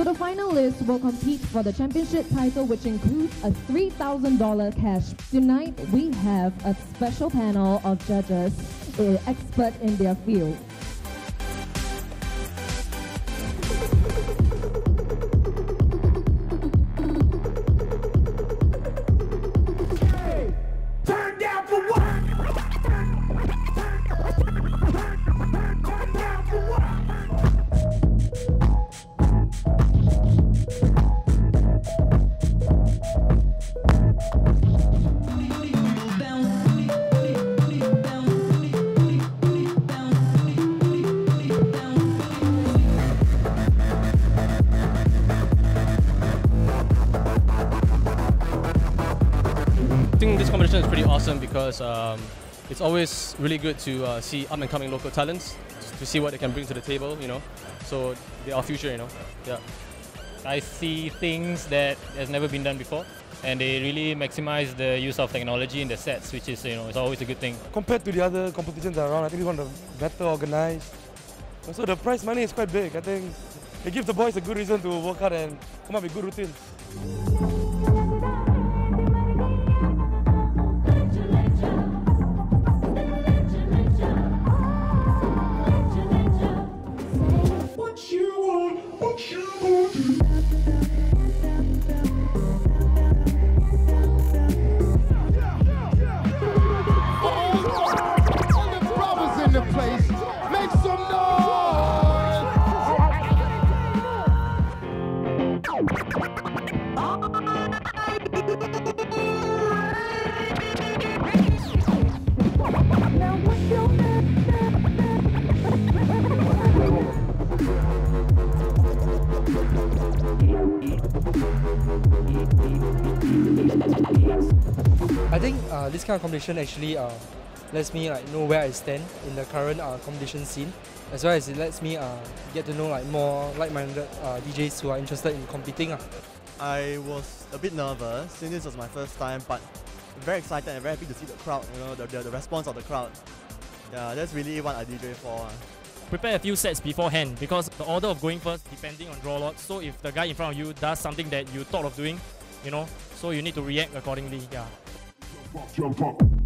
So the finalists will compete for the championship title, which includes a $3,000 cash. Tonight, we have a special panel of judges, expert in their field. I think this competition is pretty awesome because it's always really good to see up-and-coming local talents, to see what they can bring to the table, you know. So they're our future, you know. Yeah. I see things that has never been done before, and they really maximize the use of technology in the sets, which is, you know, it's always a good thing. Compared to the other competitions around, I think this one is better organized. Also, the prize money is quite big. I think it gives the boys a good reason to work hard and come up with good routines. I think this kind of competition actually lets me know where I stand in the current competition scene, as well as it lets me get to know more like-minded DJs who are interested in competing. I was a bit nervous since this was my first time, but very excited and very happy to see the crowd, you know, the response of the crowd. Yeah, that's really what I DJ for. Prepare a few sets beforehand because the order of going first depending on draw lots. So if the guy in front of you does something that you thought of doing, you know, so you need to react accordingly. Yeah. Jump up.